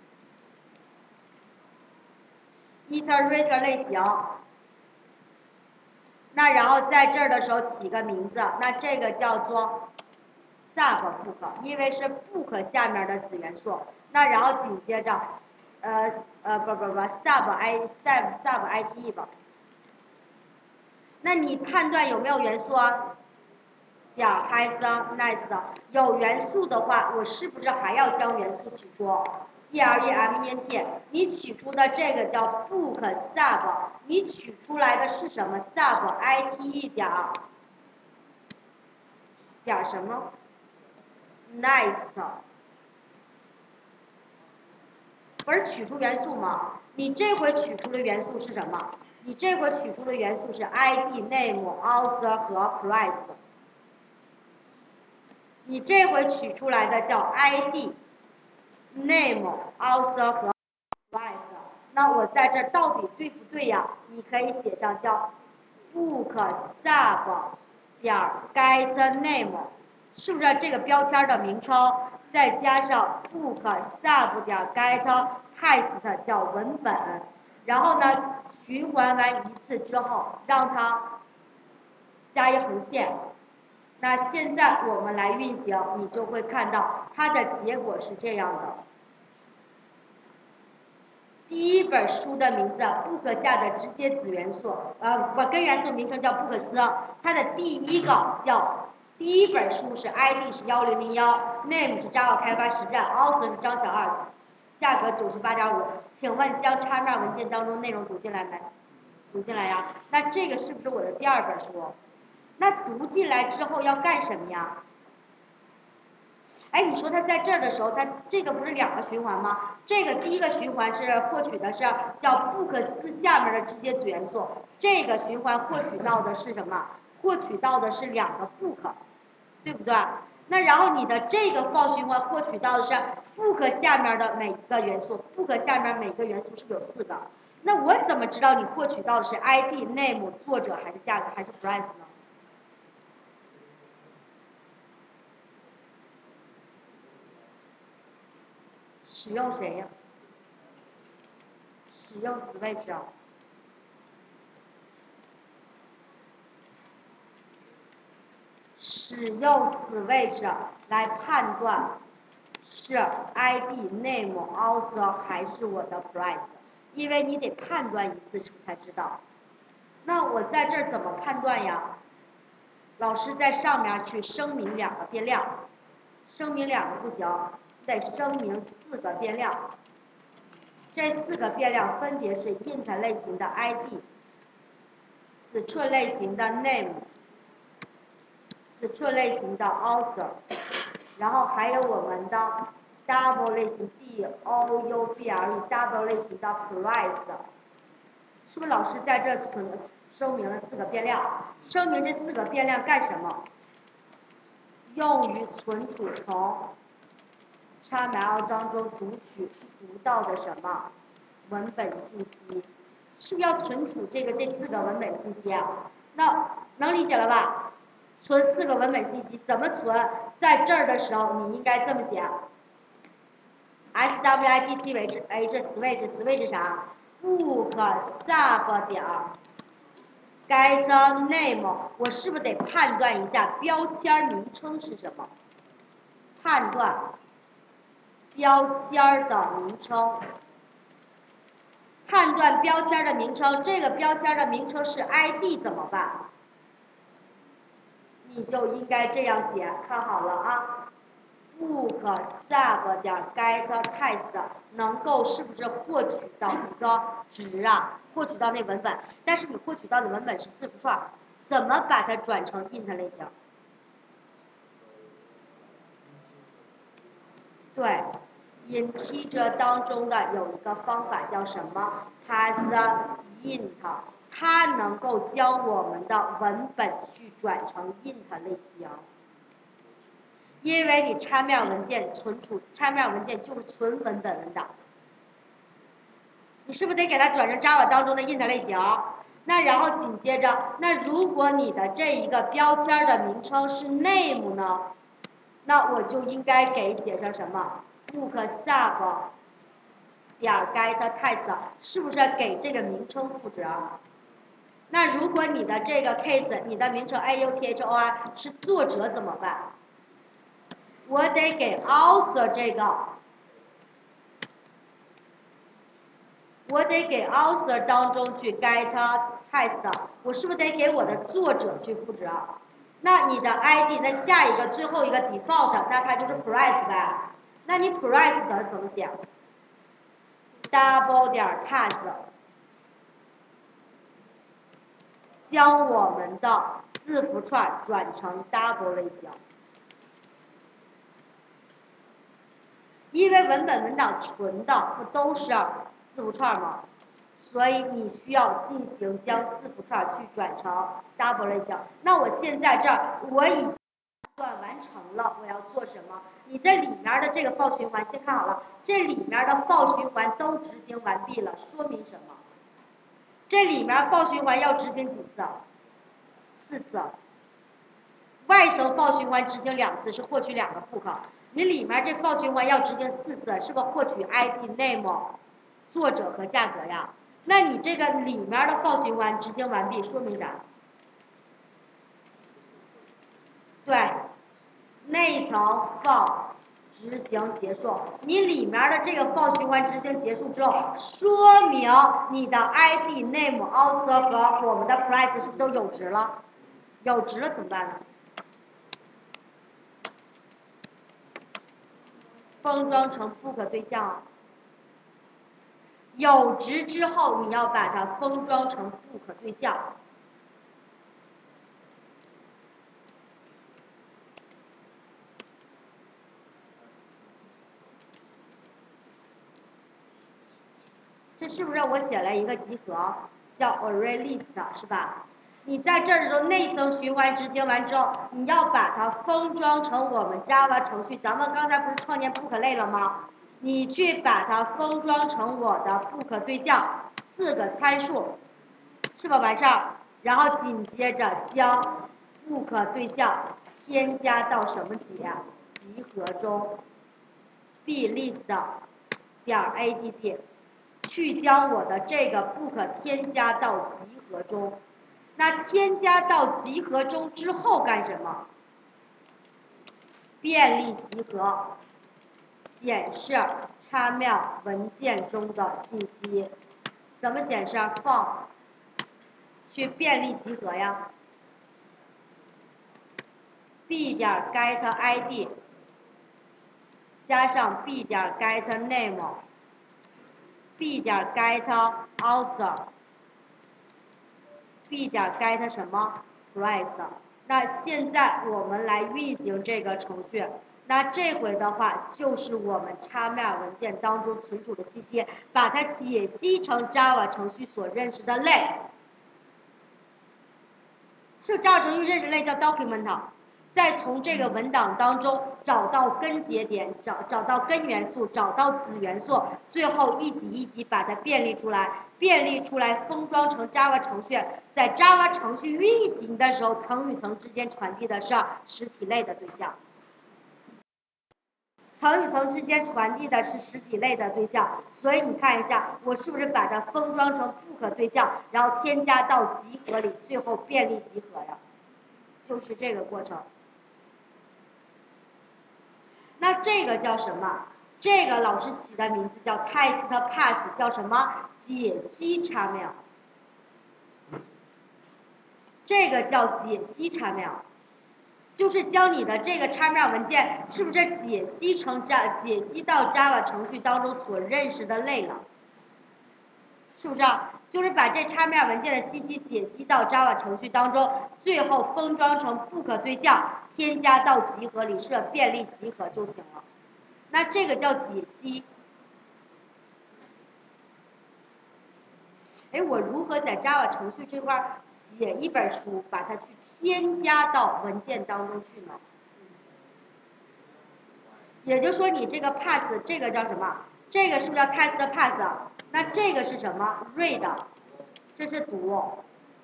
iterator 类型。那然后在这儿的时候起个名字，那这个叫做 sub book， 因为是 book 下面的子元素。那然后紧接着，sub ite 吧。那你判断有没有元素啊？点 has nice 的有元素的话，我是不是还要将元素取出 ？element， 你取出的这个叫 book sub， 你取出来的是什么 ？sub ite 点什么 ？nice 不是取出元素吗？你这回取出的元素是什么？你这回取出的元素是 ID、name、author 和 price。你这回取出来的叫 ID、name、author 和 price。那我在这到底对不对呀？你可以写上叫 book sub 点 get name， 是不是这个标签的名称？再加上 book sub 点 get text 叫文本，然后呢循环完1次之后，让它加一横线。那现在我们来运行，你就会看到它的结果是这样的。第一本书的名字 book 下的直接子元素，根元素名称叫 book 丝，它的第一本书是 ID 是1001，name 是 Java 开发实战 ，author 是张小二，价格98.5。请问将插面文件当中内容读进来没？读进来呀。那这个是不是我的第2本书？那读进来之后要干什么呀？哎，你说它在这儿的时候，它这个不是2个循环吗？这个第一个循环是获取的是叫 book 丝下面的直接子元素，这个循环获取到的是什么？获取到的是2个 book， 对不对？那然后你的这个 for 循环获取到的是 book 下面的每一个元素 ，book 下面每个元素是不是有4个？那我怎么知道你获取到的是 ID、name、作者还是价格还是 price 呢？使用谁呀？使用 switch 啊。使用 switch 来判断是 ID、name、author 还是我的 price， 因为你得判断1次是不是才知道？那我在这儿怎么判断呀？ 老师在上面去声明2个变量，声明2个不行，得声明4个变量。这4个变量分别是 int 类型的 id、string 类型的 name、string 类型的 author， 然后还有我们的 double 类型 double 类型的 price， 是不是老师在这声明了4个变量？声明这4个变量干什么？用于存储从XML 当中读到的什么文本信息？是不是要存储这4个文本信息啊？那能理解了吧？存4个文本信息怎么存？在这儿的时候你应该这么写 switch 啥 book sub 点 get name， 我是不是得判断一下标签名称是什么？判断标签的名称，判断标签的名称，这个标签的名称是 ID 怎么办？你就应该这样写，看好了啊。book sub 点 get text 能够是不是获取到一个值啊？获取到那文本，但是你获取到的文本是字符串，怎么把它转成 int 类型？对 ，integer 当中的有一个方法叫什么 ？parseInt， 它能够将我们的文本去转成 int 类型。因为你XML文件存储，XML文件就是存文本文档，你是不是得给它转成 Java 当中的 int 类型？那然后紧接着，那如果你的这一个标签的名称是 name 呢？那我就应该给写成什么 ？book sub 点 get text， 是不是给这个名称赋值？那如果你的这个 case， 你的名称 author 是作者怎么办？我得给 author 这个，我得给 author 当中去 get text， 我是不是得给我的作者去赋值？那你的 ID， 那下一个最后一个 default， 那它就是 price 呗。那你 price 的怎么写 ？double 点 pass， 将我们的字符串转成 double 类型。因为文本文档存的不都是字符串吗？所以你需要进行将字符串去转成 double 类型。那我现在这儿我已算完成了，我要做什么？你这里面的这个 for 循环先看好了，这里面的 for 循环都执行完毕了，说明什么？这里面 for 循环要执行几次？4次。外层 for 循环执行2次，是获取2个 book。你里面这 for 循环要执行4次，是不是获取 ID、name、作者和价格呀？那你这个里面的 for 循环执行完毕，说明啥？对，内层 for 执行结束。你里面的这个 for 循环执行结束之后，说明你的 ID、name、author 和我们的 price 是不是都有值了？有值了怎么办呢？封装成 book 对象，有值之后你要把它封装成 book 对象。这是不是我写了一个集合叫 ArrayList 是吧？你在这儿的时候，内层循环执行完之后，你要把它封装成我们 Java 程序。咱们刚才不是创建 book 类了吗？你去把它封装成我的 book 对象4个参数，是吧？完事儿，然后紧接着将 book 对象添加到什么集合中 blist 点 add， 去将我的这个 book 添加到集合中。那添加到集合中之后干什么？便利集合显示 XML 文件中的信息，怎么显示？放去便利集合呀。 b 点 get id 加上 b 点 get name b 点 get author b 点 get 什么 price。那现在我们来运行这个程序。那这回的话，就是我们插面文件当中存储的信息，把它解析成 Java 程序所认识的类。是 Java 程序认识类叫 document， 再从这个文档当中找到根节点，找到根元素，找到子元素，最后一级一级把它便利出来，封装成 Java 程序，在 Java 程序运行的时候，层与层之间传递的是实体类的对象。层与层之间传递的是实体类的对象，所以你看一下，我是不是把它封装成 book 对象，然后添加到集合里，最后便利集合呀，就是这个过程。那这个叫什么？这个老师起的名字叫 test pass， 叫什么？解析插面。这个叫解析插面。就是将你的这个插面文件是不是解析到 Java 程序当中所认识的类了？是不是就是把这插面文件的信息解析到 Java 程序当中，最后封装成 book 对象，添加到集合里设便利集合就行了。那这个叫解析。哎，我如何在 Java 程序这块写一本书，把它去添加到文件当中去呢？也就是说，你这个 pass 这个叫什么？这个是不是叫 test pass？ 那这个是什么 ？read， 这是读。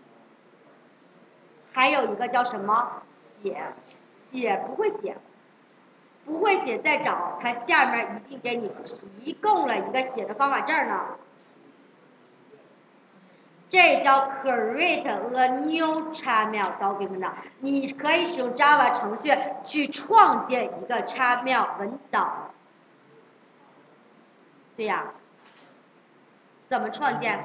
还有一个叫什么？写不会写，不会写再找，它下面一定给你提供了一个写的方法证呢。这叫 create a new 插面 document， 你可以使用 Java 程序去创建一个插面文档。对呀，怎么创建？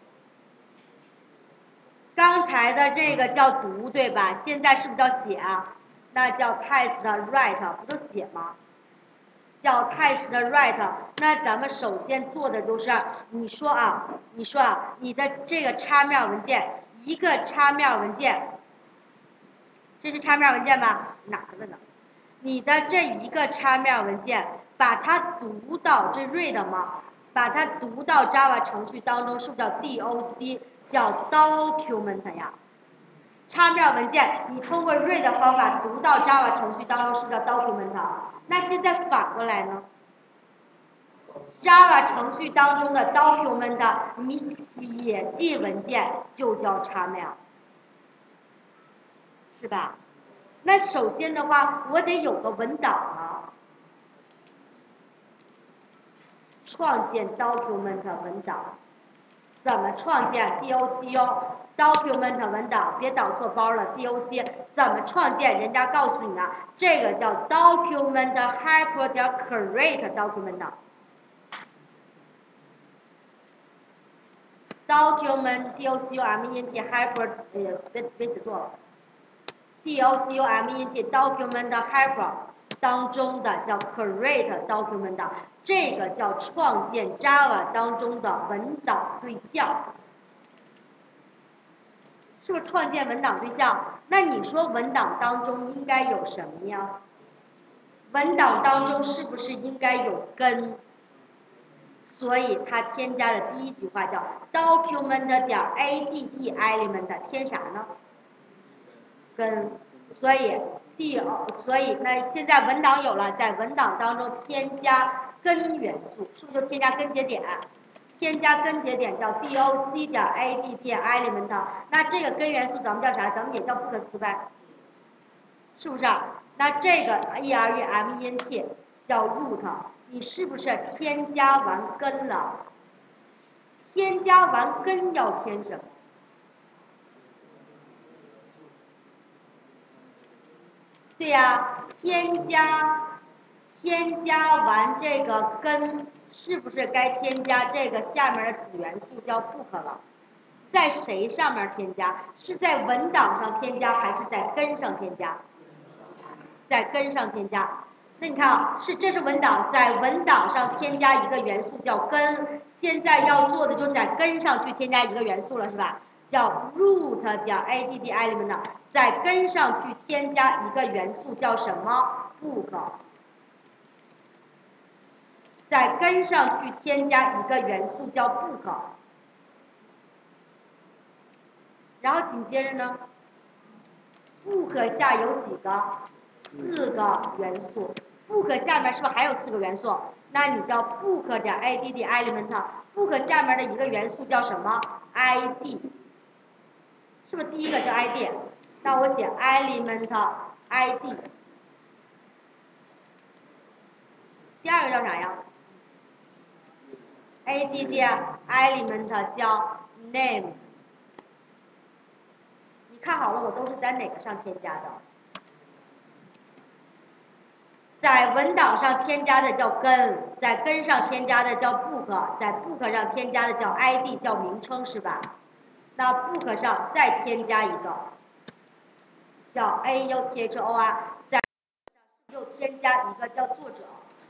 刚才的这个叫读，对吧？现在是不是叫写啊？那叫 test write， 不就写吗？叫 test write。那咱们首先做的就是，你说啊，你的这个插面文件，一个插面文件，这是插面文件吧？哪个呢？你的这一个插面文件，把它读到这 read 吗？把它读到 Java 程序当中，是不是叫 doc？ 叫 document 呀？插面文件，你通过 read 方法读到 Java 程序当中，是不是叫 document？ 那现在反过来呢 ？Java 程序当中的 document， 你写进文件就叫插面，是吧？那首先的话，我得有个文档啊，创建 document 文档。怎么创建 doc document 文档？别导错包了 doc 怎么创建？人家告诉你了，这个叫 document helper 点 create document。document document helper 别写错了 document document helper 当中的叫 create document， 这个叫创建 Java 当中的文档对象。是不是创建文档对象？那你说文档当中应该有什么呀？文档当中是不是应该有根？所以它添加的第一句话叫 document 点 add element， 添啥呢？根。所以那现在文档有了，在文档当中添加根元素，是不是就添加根节点？添加根节点叫 doc 点 add element， 那这个根元素咱们叫啥？咱们也叫不可思呗，是不是？那这个 element 叫 root， 你是不是添加完根了？添加完根要添什么？对呀，添加完这个根，是不是该添加这个下面的子元素叫 book 了？在谁上面添加？是在文档上添加，还是在根上添加？ 在根上添加。那你看啊，这是文档，在文档上添加一个元素叫根，现在要做的就是在根上去添加一个元素了，是吧？叫 root 点 add element， 在根上去添加一个元素叫什么 book， 在根上去添加一个元素叫 book， 然后紧接着呢 ，book 下有几个？4个元素。book 下面是不是还有4个元素？那你叫 book 点 add element，book 下面的一个元素叫什么 ？id， 是不是第一个叫 id？ 那我写 element id， 第二个叫啥呀 ？add element 叫 name。你看好了，我都是在哪个上添加的？在文档上添加的叫根，在根上添加的叫 book， 在 book 上添加的叫 id， 叫名称是吧？那 book 上再添加一个叫 author， 在又添加一个叫作者，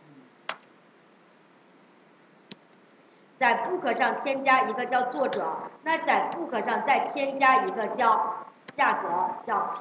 在 book 上添加一个叫作者，那在 book 上再添加一个叫价格，叫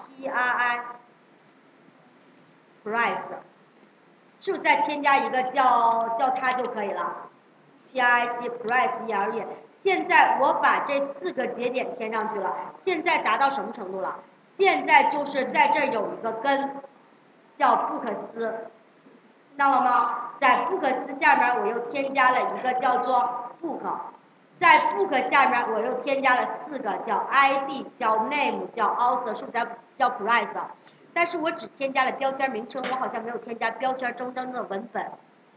price。是不是再添加一个叫它就可以了 ？price price。现在我把这4个节点添上去了，现在达到什么程度了？现在就是在这儿有一个根，叫 books， 到了吗？在 books 下面我又添加了一个叫做 book， 在 book 下面我又添加了4个叫 id， 叫 name， 叫 author， 是不是叫 price？但是我只添加了标签名称，我好像没有添加标签真正的文本。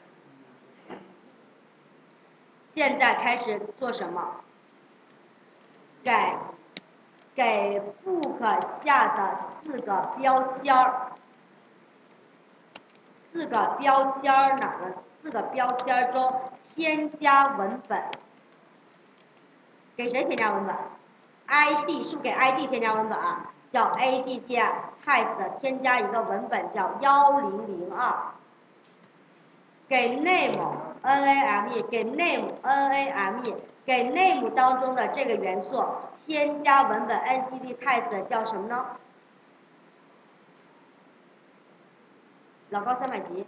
现在开始做什么？给 book 下的4个标签，4个标签哪呢？4个标签中添加文本。给谁添加文本 ？id 是不是给 id 添加文本啊？叫 add text 添加一个文本叫1002，给 name name 给 name name 给 name 当中的这个元素添加文本 add text 叫什么呢？老高300级。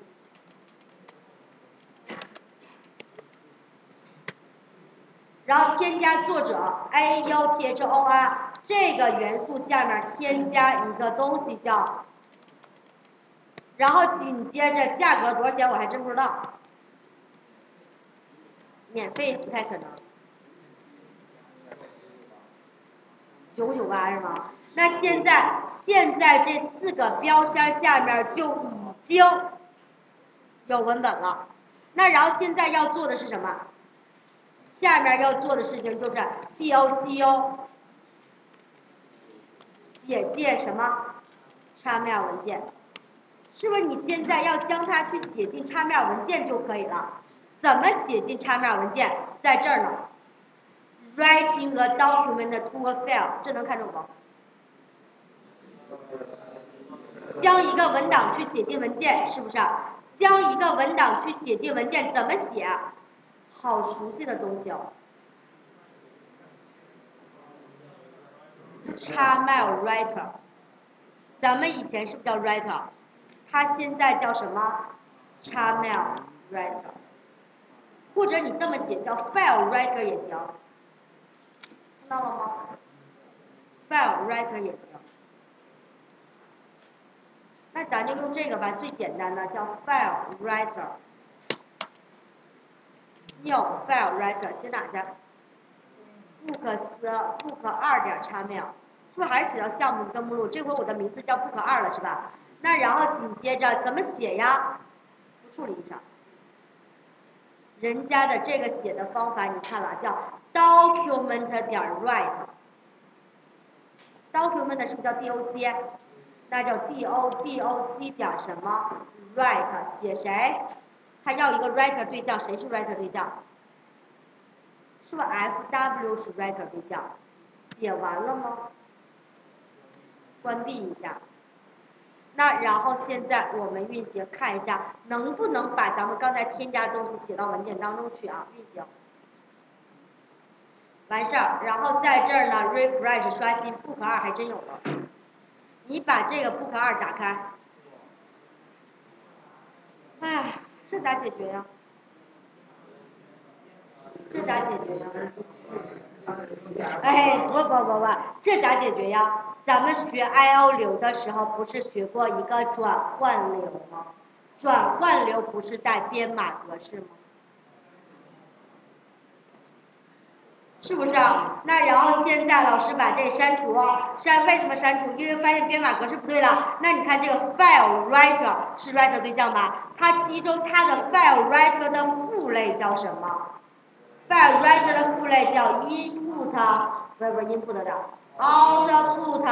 然后添加作者 author， 这个元素下面添加一个东西叫，然后紧接着价格多少钱我还真不知道，免费不太可能，998是吗？那现在这4个标签下面就已经有文本了，那然后现在要做的是什么？下面要做的事情就是 docu 写进什么插面文件，是不是你现在要将它去写进插面文件就可以了？怎么写进插面文件？在这儿呢 ，writing a document to a file， 这能看懂吗？将一个文档去写进文件，是不是？将一个文档去写进文件，怎么写？好熟悉的东西哦。XML writer， 咱们以前是不是叫 writer？ 它现在叫什么 ？XML writer， 或者你这么写叫 file writer 也行，听到了吗 ？file writer 也行。那咱就用这个吧，最简单的叫 file writer。new file writer 写哪去 ？books book 2点 XML， 是不是还是写到项目跟目录？这回我的名字叫 book 2了，是吧？那然后紧接着怎么写呀？不处理异常。人家的这个写的方法你看了，叫 document 点 write。document 是不是叫 doc？ 那叫 doc 点什么 write 写谁？他要一个 writer 对象，谁是 writer 对象？是不是 fw 是 writer 对象？写完了吗？关闭一下。 那然后现在我们运行，看一下能不能把咱们刚才添加的东西写到文件当中去啊？运行，完事儿，然后在这儿呢 refresh 刷新 book 2还真有了。你把这个 book 2打开。哎，这咋解决呀？这咋解决呀？哎，不，这咋解决呀？咱们学 I/O 流的时候，不是学过一个转换流吗？转换流不是带编码格式吗？是不是啊？那然后现在老师把这删除，为什么删除？因为发现编码格式不对了。那你看这个 file writer 是 writer 对象吧？它其中它的 file writer 的父类叫什么？file writer 的父类叫 input， 不是 input 的 output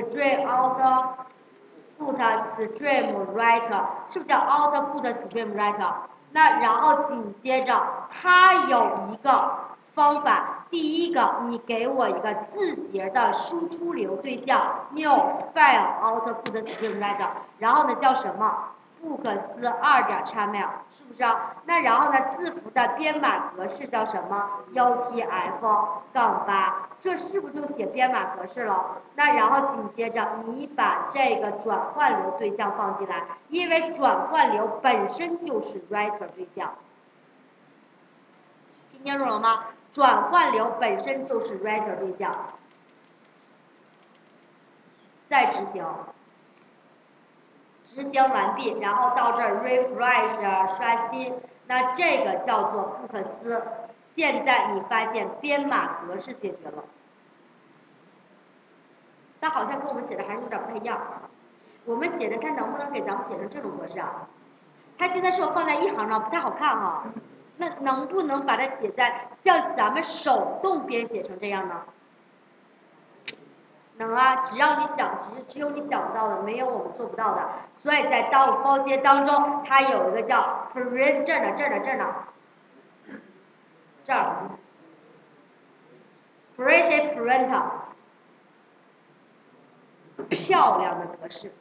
stream writer， 是不是叫 output stream writer？ 那然后紧接着它有一个方法，第一个你给我一个字节的输出流对象 new file output stream writer， 然后呢叫什么？books 2.xml 是不是啊？那然后呢，字符的编码格式叫什么 ？UTF-8，这是不是就写编码格式了？那然后紧接着你把这个转换流对象放进来，因为转换流本身就是 writer 对象。听清楚了吗？转换流本身就是 writer 对象。再执行。执行完毕，然后到这儿 refresh 刷新，那这个叫做不可思。现在你发现编码格式解决了，但好像跟我们写的还是有点不太一样。我们写的看能不能给咱们写成这种格式啊？它现在是我放在一行上，不太好看哈。那能不能把它写在像咱们手动编写成这样呢？能啊，只要你想，只有你想不到的，没有我们做不到的。所以在方阶当中，它有一个叫 print 这儿呢，pretty print， 漂亮的格式。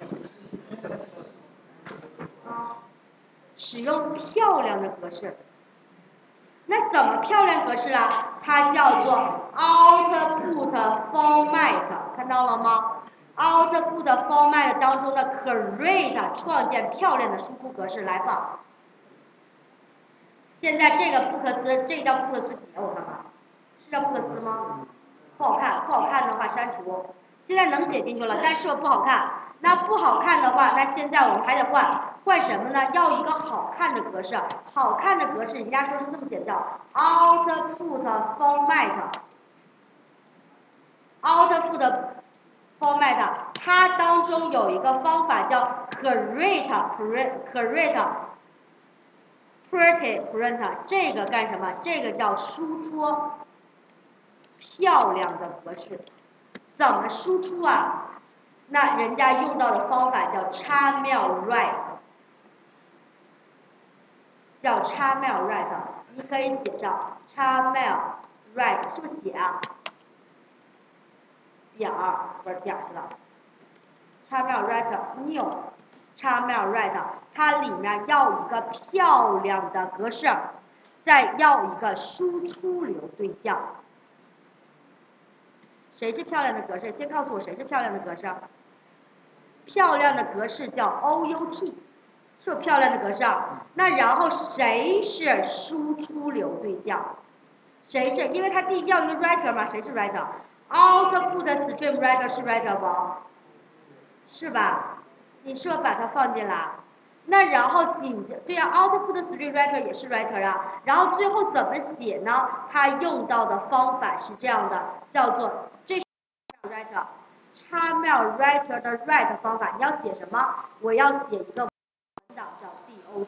使用漂亮的格式。那怎么漂亮格式啊？它叫做 output format， 看到了吗？output format 当中的 create 创建漂亮的输出格式来吧。现在这个布克斯，这叫布克斯几？我看看，是叫布克斯吗？不好看，不好看的话删除。现在能写进去了，但是不好看。那不好看的话，那现在我们还得换什么呢？要一个好看的格式。好看的格式，人家说是这么写的，叫 output format。output format， 它当中有一个方法叫 create pretty print， 这个干什么？这个叫输出漂亮的格式。怎么输出啊？那人家用到的方法叫 XML write， 叫 XML write， 你可以写上 XML write， 是不是写啊？点儿不是点儿是吧 ？XML write new XML write， 它里面要一个漂亮的格式，再要一个输出流对象。谁是漂亮的格式？先告诉我谁是漂亮的格式。漂亮的格式叫 OUT， 是不是漂亮的格式？那然后谁是输出流对象？谁是？因为它第一要一个 writer 嘛，谁是 writer？output stream writer 是 writer 不？是吧？你是不是把它放进来？那然后对呀 ，output stream writer 也是 writer 啊。然后最后怎么写呢？它用到的方法是这样的，叫做这是 writer。XML writer 的 write 方法，你要写什么？我要写一个文档叫 doc。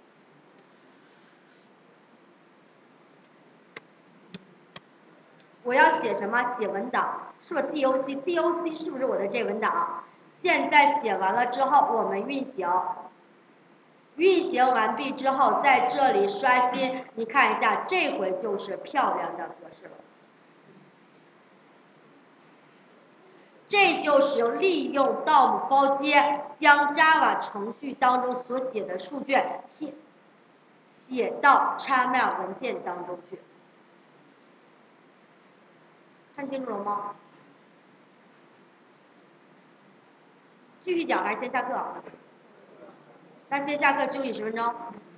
我要写什么？写文档，是不是 doc？doc 是不是我的这文档？现在写完了之后，我们运行。运行完毕之后，在这里刷新，你看一下，这回就是漂亮的格式了。 这就是利用 DOM 包接将 Java 程序当中所写的数据写到 XML 文件当中去。看清楚了吗？继续讲还是先下课？那先下课休息10分钟。